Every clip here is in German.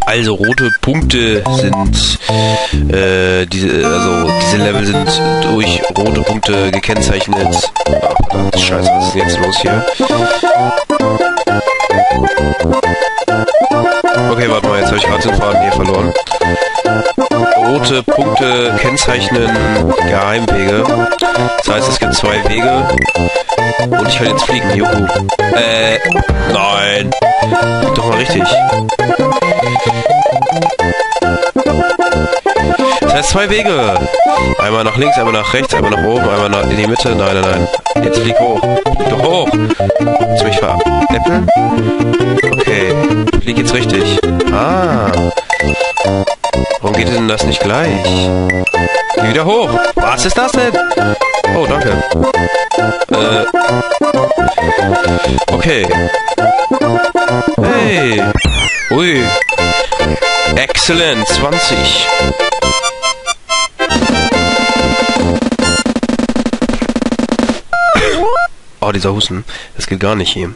Also rote Punkte sind diese Level sind durch rote Punkte gekennzeichnet. Ach, verdammt, Scheiße, was ist denn jetzt los hier? Okay, warte mal, jetzt habe ich gerade den Faden hier verloren. Rote Punkte kennzeichnen Geheimwege. Das heißt, es gibt 2 Wege. Und ich kann jetzt fliegen. Juhu. Nein. Doch mal richtig. Das heißt 2 Wege. Einmal nach links, einmal nach rechts, einmal nach oben, einmal in die Mitte. Nein, nein, nein. Jetzt flieg hoch. Flieg doch hoch. Willst du mich veräppeln? Okay. Flieg jetzt richtig. Ah. Warum geht denn das nicht gleich? Geh wieder hoch. Was ist das denn? Oh, danke. Okay. Hey. Ui. Excellent. 20. Oh, dieser Husten. Das geht gar nicht hier.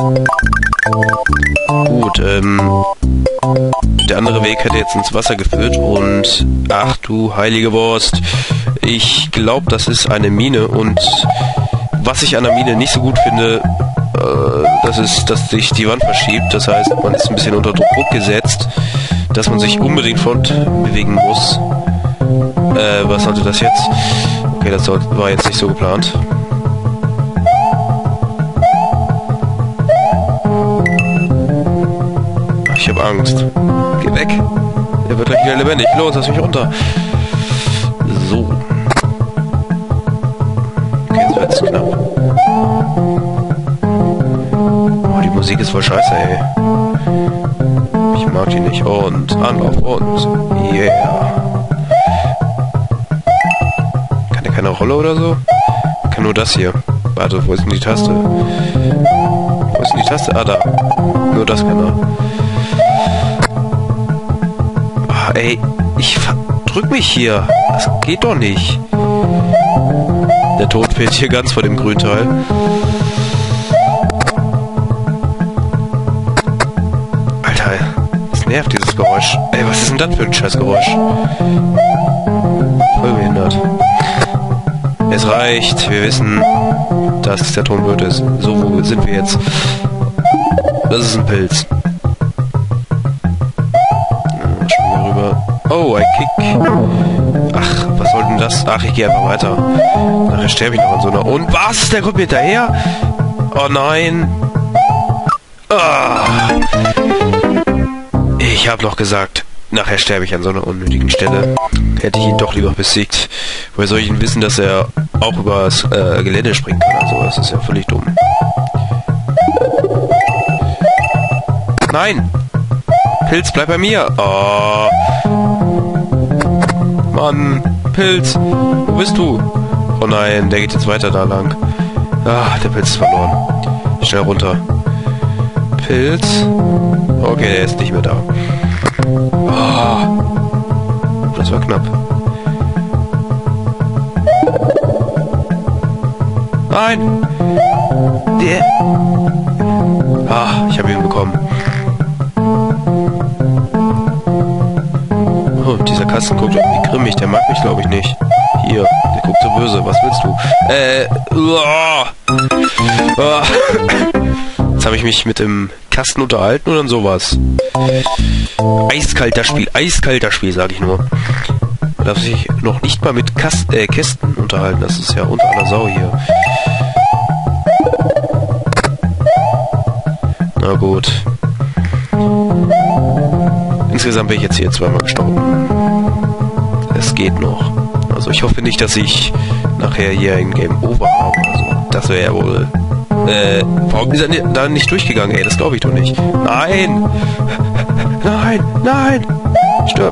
Gut, der andere Weg hätte jetzt ins Wasser geführt und... Ach du heilige Wurst. Ich glaube, das ist eine Mine und... Was ich an der Mine nicht so gut finde, das ist, dass sich die Wand verschiebt. Das heißt, man ist ein bisschen unter Druck gesetzt, dass man sich unbedingt fortbewegen muss. Was sollte das jetzt? Okay, das war jetzt nicht so geplant. Ich hab Angst. Geh weg. Er wird gleich wieder lebendig. Los, lass mich runter. So. Okay, jetzt wird's knapp. Oh, die Musik ist voll scheiße, ey. Ich mag die nicht. Und Anlauf und... Yeah. Kann der keine Rolle oder so? Kann nur das hier. Warte, wo ist denn die Taste? Wo ist denn die Taste? Ah, da. Nur das kann er. Ey, ich drück mich hier. Das geht doch nicht. Der Tod fehlt hier ganz vor dem Grünteil. Alter, das nervt dieses Geräusch. Ey, was ist denn das für ein Scheißgeräusch? Voll behindert. Es reicht. Wir wissen, dass der Ton blöd ist. So, wo sind wir jetzt? Das ist ein Pilz. Oh, ein Kick. Ach, was soll denn das? Ach, ich gehe einfach weiter. Nachher sterbe ich noch an so einer... Und was? Der kommt mir hinterher? Oh nein. Ah. Ich habe noch gesagt, nachher sterbe ich an so einer unnötigen Stelle. Hätte ich ihn doch lieber besiegt. Woher soll ich ihn wissen, dass er auch über das Gelände springen kann? Also, das ist ja völlig dumm. Nein! Pilz, bleib bei mir! Oh... Mann, Pilz, wo bist du? Oh nein, der geht jetzt weiter da lang. Ah, der Pilz ist verloren. Schnell runter. Pilz? Okay, der ist nicht mehr da. Oh, das war knapp. Nein! Der... Ah, ich habe ihn bekommen. Oh, dieser Kasten guckt irgendwie grimmig, der mag mich glaube ich nicht. Hier, der guckt so böse, was willst du? Jetzt habe ich mich mit dem Kasten unterhalten oder sowas. Eiskalter Spiel, sage ich nur. Man darf sich noch nicht mal mit Kästen unterhalten, das ist ja unter aller Sau hier. Na gut. Insgesamt bin ich jetzt hier 2-mal gestorben. Es geht noch. Also ich hoffe nicht, dass ich nachher hier ein Game Over habe. Also das wäre ja wohl... warum ist er da nicht durchgegangen, ey? Das glaube ich doch nicht. Nein! Nein! Nein! Stirb!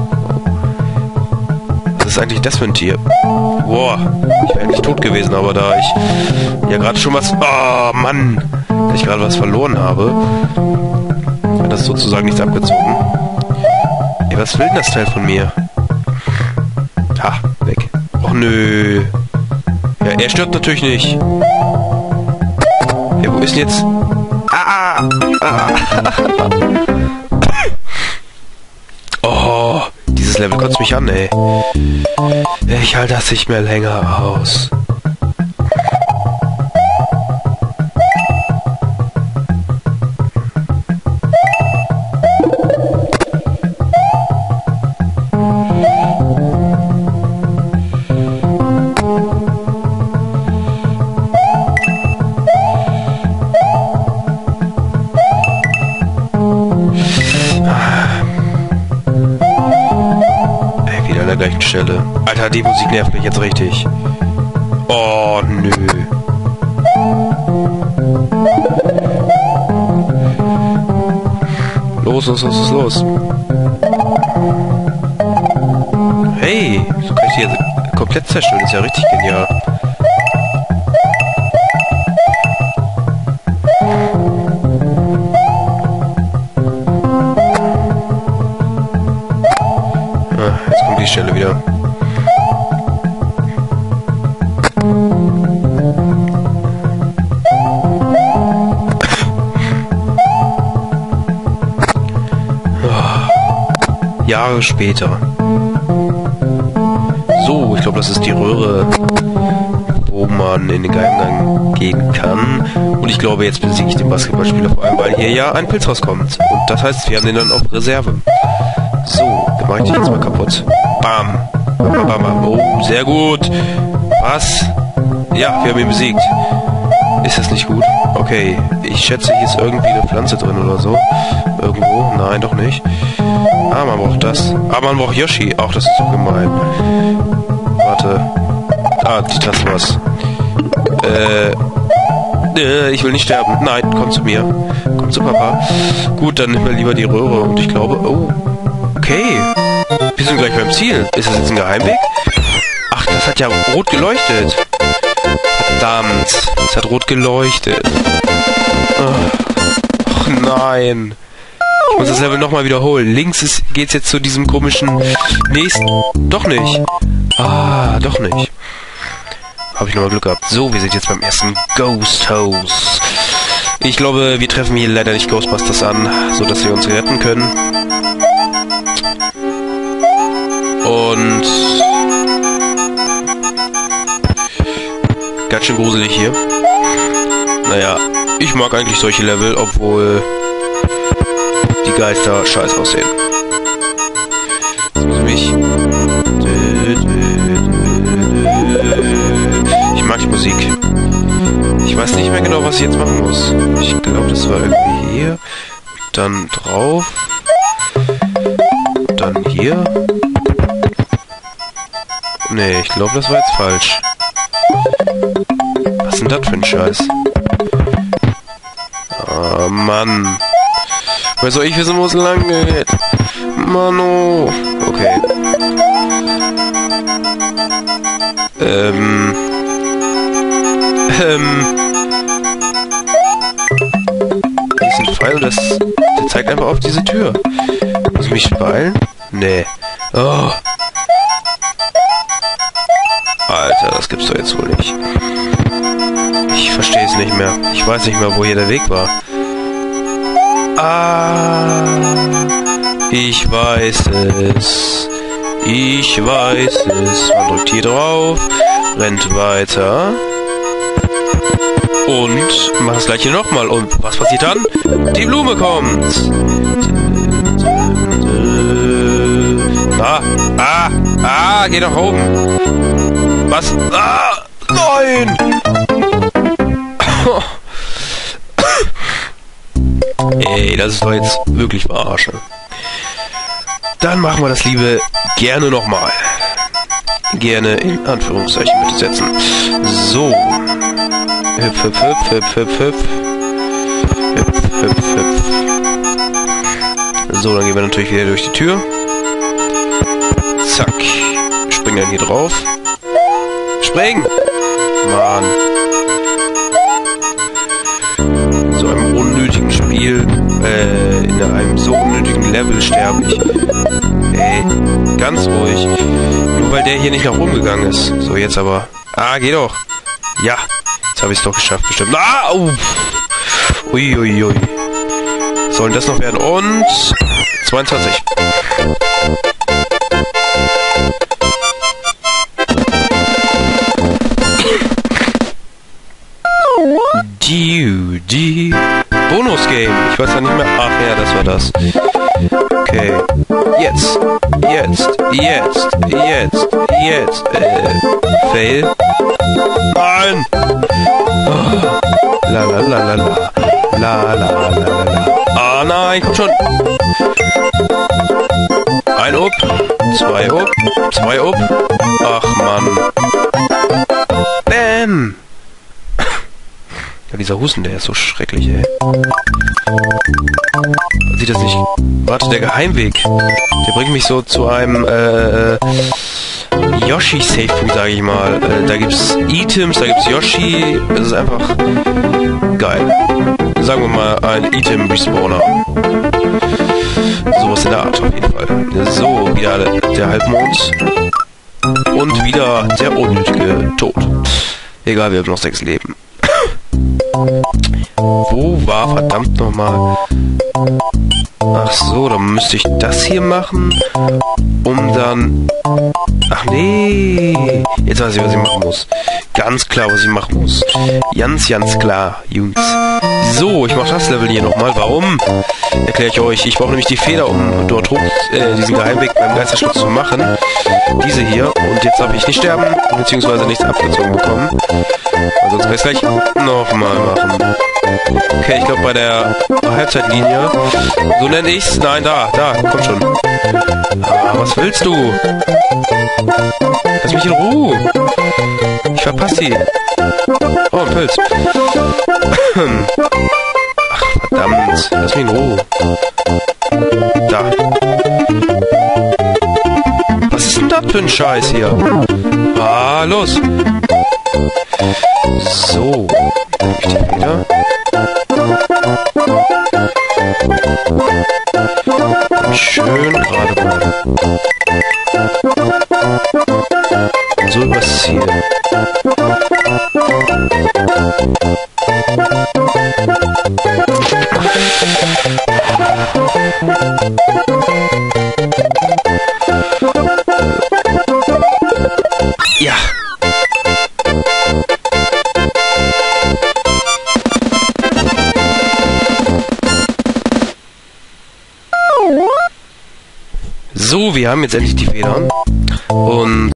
Was ist eigentlich das für ein Tier? Boah, ich wäre eigentlich tot gewesen, aber da ich ja gerade schon was... Oh, Mann! Da ich gerade was verloren habe, hat das sozusagen nichts abgezogen. Ey, was will denn das Teil von mir? Ha, weg. Och nö. Ja, er stirbt natürlich nicht. Ja, wo ist denn jetzt... Dieses Level kotzt mich an, ey. Ich halte das nicht mehr länger aus. Gleichen Stelle. Alter, die Musik nervt mich jetzt richtig. Oh, nö. Los, los, los, los, los. Hey, so kann ich die jetzt komplett zerstören. Das ist ja richtig genial. Jetzt kommt die Stelle wieder. Jahre später. So, ich glaube, das ist die Röhre, wo man in den Geheimgang gehen kann. Und ich glaube, jetzt besiege ich den Basketballspieler vor allem, weil hier ja ein Pilz rauskommt. Und das heißt, wir haben den dann auf Reserve. So, dann mache ich den jetzt mal kaputt. Bam. Bam, bam, bam. Oh, sehr gut. Was? Ja, wir haben ihn besiegt. Ist das nicht gut? Okay, ich schätze, hier ist irgendwie eine Pflanze drin oder so. Irgendwo? Nein, doch nicht. Ah, man braucht das. Ah, man braucht Yoshi. Auch das ist doch gemein. Warte. Ah, die Taste war's. Ich will nicht sterben. Nein, komm zu mir. Komm zu Papa. Gut, dann nehmen wir lieber die Röhre. Und ich glaube... Oh, okay. Wir sind gleich beim Ziel. Ist das jetzt ein Geheimweg? Ach, das hat ja rot geleuchtet. Verdammt. Es hat rot geleuchtet. Ach, nein. Ich muss das Level nochmal wiederholen. Links geht's jetzt zu diesem komischen nächsten... Doch nicht. Ah, doch nicht. Habe ich nochmal Glück gehabt. So, wir sind jetzt beim ersten Ghost House. Ich glaube, wir treffen hier leider nicht Ghostbusters an, so dass wir uns retten können. Und... ganz schön gruselig hier. Naja, ich mag eigentlich solche Level, obwohl die Geister scheiß aussehen. Ich mag die Musik. Ich weiß nicht mehr genau, was ich jetzt machen muss. Ich glaube, das war irgendwie hier. Dann drauf. Dann hier. Nee, ich glaube, das war jetzt falsch. Was ist denn das für ein Scheiß? Ah, Mann. Wer soll ich wissen, wo es lang geht? Mano. Okay. Hier ist ein Pfeil und der zeigt einfach auf diese Tür. Muss ich mich beeilen? Nee. Oh. Alter, das gibt's doch jetzt wohl nicht. Ich verstehe es nicht mehr. Ich weiß nicht mehr, wo hier der Weg war. Ah, ich weiß es. Ich weiß es. Man drückt hier drauf, rennt weiter und macht das gleiche nochmal. Und was passiert dann? Die Blume kommt. Geh nach oben. Was? Ah, nein! Ey, das ist doch jetzt wirklich verarschen. Dann machen wir das Liebe gerne nochmal. Gerne in Anführungszeichen bitte setzen. So. Hüpf, hüpf, hüpf, hüpf, hüpf, hüpf. Hüpf, hüpf, hüpf. So, dann gehen wir natürlich wieder durch die Tür. Zack. Springen dann hier drauf. Springen! Mann. So einem unnötigen Spiel, in einem so unnötigen Level sterbe ich. Ey, ganz ruhig. Nur weil der hier nicht nach oben gegangen ist. So, jetzt aber. Ah, geh doch. Ja, jetzt habe ich es doch geschafft, bestimmt. Ah, Uiuiui. Sollen das noch werden? Und 22. Ich weiß ja nicht mehr. Ach ja, das war das. Okay. Jetzt. Fail. Nein! Oh. La la la la la. La la la la la. Ah nein, komm schon. Ein Up. Zwei Up. Ach Mann. Bam! Ja, dieser Husten, der ist so schrecklich, ey. Man sieht das nicht. Warte, der Geheimweg. Der bringt mich so zu einem, Yoshi Safe Point, sage ich mal. Da gibt's Items, da gibt's Yoshi. Das ist einfach geil. Sagen wir mal ein Item Respawner. Sowas in der Art auf jeden Fall. So, wieder der Halbmond. Und wieder der unnötige Tod. Egal, wir haben noch 6 Leben. Wo war verdammt nochmal? Ach so, dann müsste ich das hier machen, um dann... Ach nee, jetzt weiß ich, was ich machen muss. Ganz klar, was ich machen muss. Ganz klar, Jungs. So, ich mache das Level hier nochmal. Warum? Erkläre ich euch. Ich brauche nämlich die Feder, um dort hoch diesen Geheimweg beim Geisterschutz zu machen. Diese hier. Und jetzt darf ich nicht sterben, beziehungsweise nichts abgezogen bekommen. Weil sonst kann ich es gleich nochmal machen. Okay, ich glaube bei der Halbzeitlinie. So nenne ich's. Nein, da, komm schon. Ah, was willst du? Lass mich in Ruhe. Ich verpasse die. Oh, ein Pilz. Ach, verdammt. Lass mich in Ruhe. Da. Was ist denn das für ein Scheiß hier? Ah, los. So. Dann ich die wieder. Und schön gerade bleiben. Und so übers Ziel. Ja. So, wir haben jetzt endlich die Federn. Und